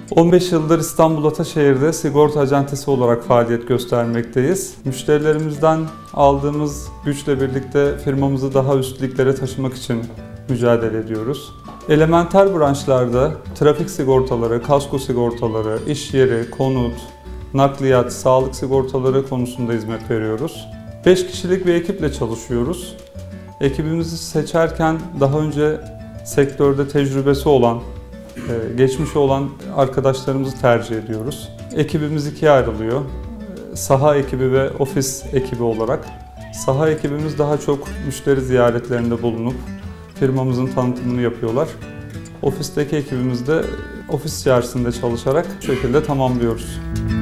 15 yıldır İstanbul Ataşehir'de sigorta acentesi olarak faaliyet göstermekteyiz. Müşterilerimizden aldığımız güçle birlikte firmamızı daha üst liglere taşımak için mücadele ediyoruz. Elementer branşlarda trafik sigortaları, kasko sigortaları, iş yeri, konut, nakliyat, sağlık sigortaları konusunda hizmet veriyoruz. 5 kişilik bir ekiple çalışıyoruz. Ekibimizi seçerken daha önce sektörde tecrübesi olan, geçmişi olan arkadaşlarımızı tercih ediyoruz. Ekibimiz ikiye ayrılıyor. Saha ekibi ve ofis ekibi olarak. Saha ekibimiz daha çok müşteri ziyaretlerinde bulunup firmamızın tanıtımını yapıyorlar. Ofisteki ekibimiz de ofis içerisinde çalışarak bu şekilde tamamlıyoruz.